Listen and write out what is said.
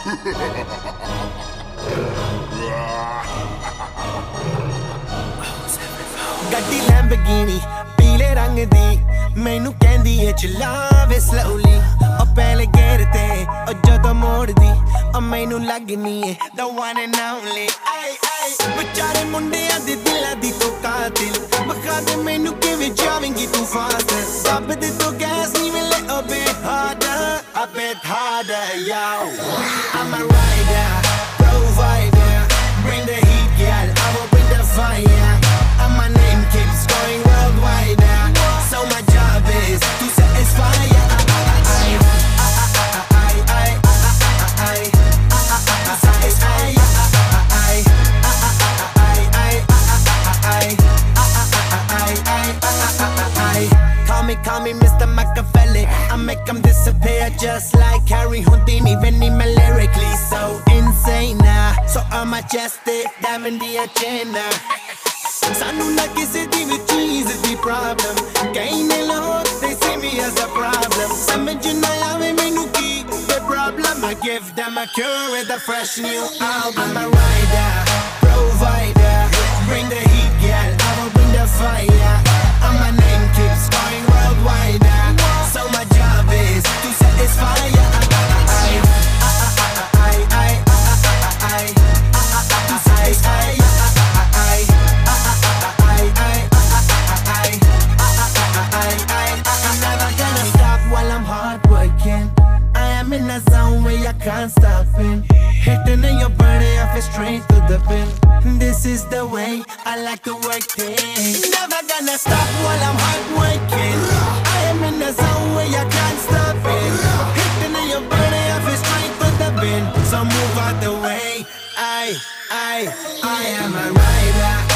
ਗੱਡੀ ਲੈਂਬਰਗਿਨੀ ਪੀਲੇ ਰੰਗ ਦੀ ਮੈਨੂੰ ਕਹਿੰਦੀ ਏ ਚਲਾਵੇ slowly ਉਹ ਪਹਿਲੇ ਗੇਰ ਤੇ ਉਹ ਜਦੋਂ ਮੋੜਦੀ ਉਹ ਮੈਨੂੰ ਲੱਗਨੀ ਏ the one and only ay ay ਵਿਚਾਰੇ ਮੁੰਡਿਆਂ ਦੇ ਦਿਲਾਂ ਦੀ ਤੂੰ ਕਾਤਿਲ ਬਖਾ ਦੇ ਮੈਨੂੰ ਕਿਵੇਂ ਜਾਵੇਂਗੀ ਤੂੰ ਫਾਸਟ ਦੱਬ ਦੇ ਤੂੰ ਗੈਸ ਨਹੀਂ ਮਿਲੇ a bit harder yo I'm a rider provider bring the heat girl I will bring the fire and my name keeps going worldwide so my job is to satisfy Call me Mr. Machiavelli I make them disappear just like Harry Houdini Venni me lyrically so insane so I'm majestic diamond the agenda Sanu na kisi di vi cheese di problem Kaine log they see me as a problem Samajh na aave mainu ki the problem I give them a cure with a fresh new album I'm a rider provider bring the heat girl I will bring the fire and my name keeps going worldwide so my job is to satisfy in a zone where you can't stop it Hitting in your body, I feel straight to the pin This is the way I like to work things Never gonna stop while I'm hard working I am in a zone where you can't stop it Hitting in your body, I feel straight to the pin So move out the way I am a rider